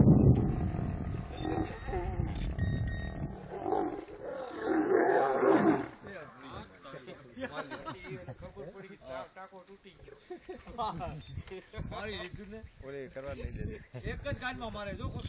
ખબર પડી ટાકો તૂટી ગયો મારી રીતું ને ઓલે કરવા નહીં દે એક જ ગાંઠમાં મારે જો